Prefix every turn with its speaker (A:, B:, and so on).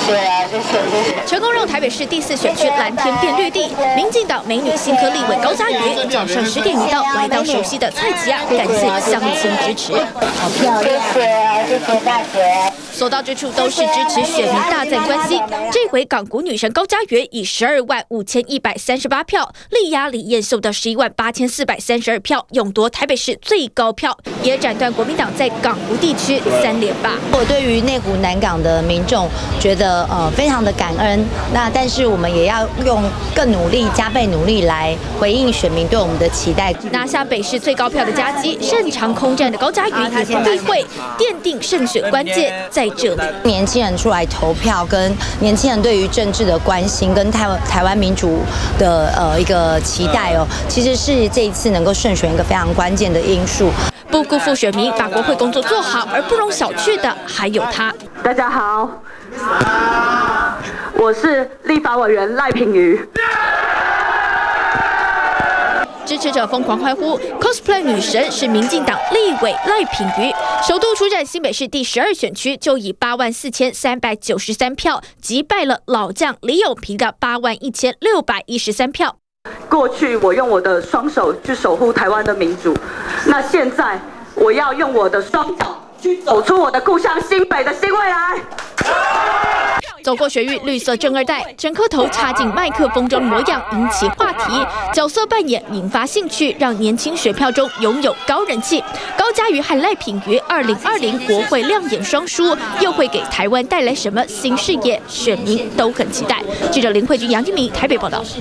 A: 成功让台北市第4选区蓝天变绿地，民进党美女新科立委高嘉瑜早上10点一到，来到熟悉的蔡奇亚，感谢乡亲支持。好漂亮，谢谢大姐。所到之处都是支持选民大赞关系。这回港股女神高嘉瑜以125138票力压李彦秀的118432票，勇夺台北市最高票，也斩断国民党在港湖地区3连霸。
B: 我对于内湖南港的民众觉得非常的感恩，但是我们也要用更努力、加倍努力来回应选民对我们的期待。
A: 拿下北市最高票的佳绩，擅长空战的高嘉瑜也不避讳，奠定胜选关键在这里。
B: 年轻人出来投票，跟年轻人对于政治的关心，跟台湾民主的一个期待其实是这一次能够胜选一个非常关键的因素。
A: 不辜负选民，把国会工作做好，而不容小觑的还有他。
C: 大家好，我是立法委员赖品妤。
A: 支持者疯狂欢呼 ，cosplay 女神是民进党立委赖品妤，首度出战新北市第12选区，就以84393票击败了老将李永平的81613票。
C: 过去我用我的双手去守护台湾的民主，那现在我要用我的双脚去走出我的故乡新北的新未来。
A: 走过学运绿色正二代，整颗头插进麦克风中模样引起话题，角色扮演引发兴趣，让年轻选票中拥有高人气。高嘉瑜和赖品妤2020国会亮眼双输，又会给台湾带来什么新视野？选民都很期待。记者林慧君、杨金明台北报道。